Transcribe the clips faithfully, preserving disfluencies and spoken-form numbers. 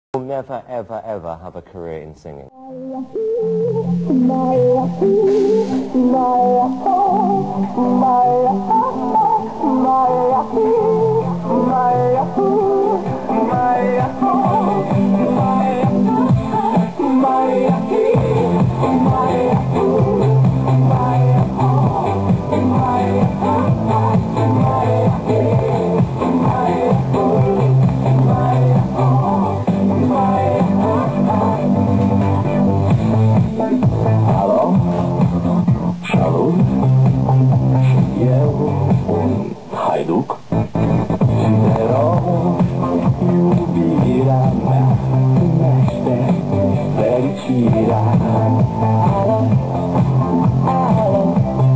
Will never, ever, ever have a career in singing. Hajduk, zero, iubira mea, primește fericirea. Alo, alo,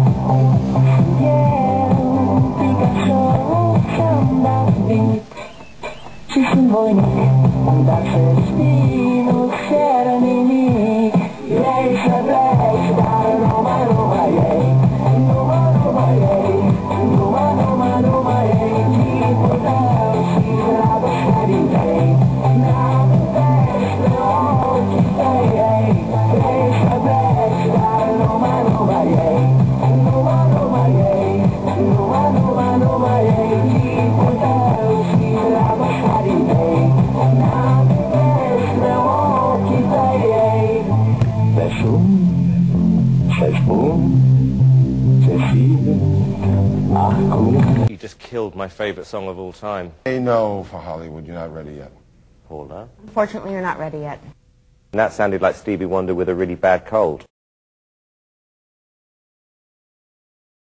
eu, Picasso, și-am dat vit și sunt voinic, dar să știi, nu cer nimic. Ei să pleci, dar numai, numai ei, numai, numai ei, numai, numai, numai ei, chipul tău și dragostea din tei, n-amintești de ochii tăi ei. Ei să pleci, dar numai, numai ei, numai, numai ei, numai, numai, numai ei, chipul tău și dragostea din tei, n-amintești de ochii tăi ei. Te sun, să-ți spun ce simt acum. You just killed my favorite song of all time. Hey, no, for Hollywood, you're not ready yet. Paula. Unfortunately, you're not ready yet. And that sounded like Stevie Wonder with a really bad cold.